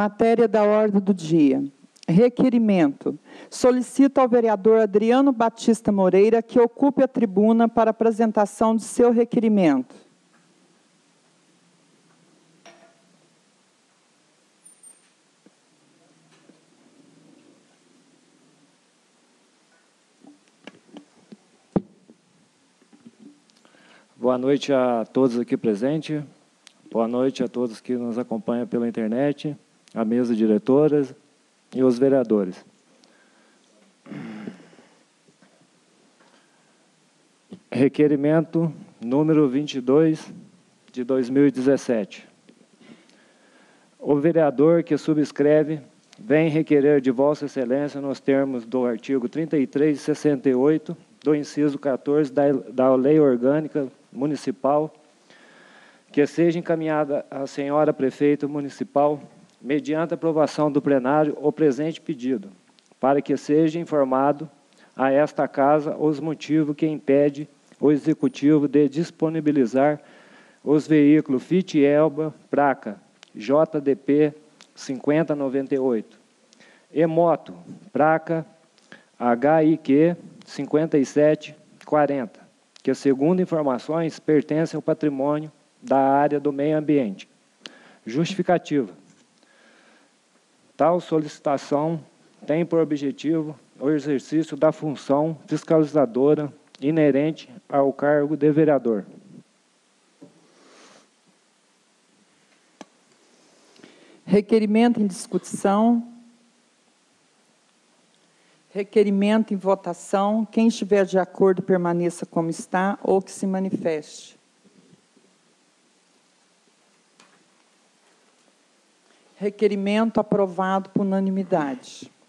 Matéria da ordem do dia. Requerimento. Solicito ao vereador Adriano Batista Moreira que ocupe a tribuna para apresentação de seu requerimento. Boa noite a todos aqui presentes. Boa noite a todos que nos acompanham pela internet, a mesa diretora e os vereadores. Requerimento número 22 de 2017. O vereador que subscreve vem requerer de Vossa Excelência, nos termos do artigo 33 e 68 do inciso 14 da Lei Orgânica Municipal, que seja encaminhada à senhora prefeita municipal, mediante aprovação do plenário, o presente pedido, para que seja informado a esta Casa os motivos que impedem o Executivo de disponibilizar os veículos Fiat Elba, placa JDP 5098, e moto, placa HIQ 5740, que, segundo informações, pertencem ao patrimônio da área do meio ambiente. Justificativa. Tal solicitação tem por objetivo o exercício da função fiscalizadora inerente ao cargo de vereador. Requerimento em discussão. Requerimento em votação. Quem estiver de acordo, permaneça como está ou que se manifeste. Requerimento aprovado por unanimidade.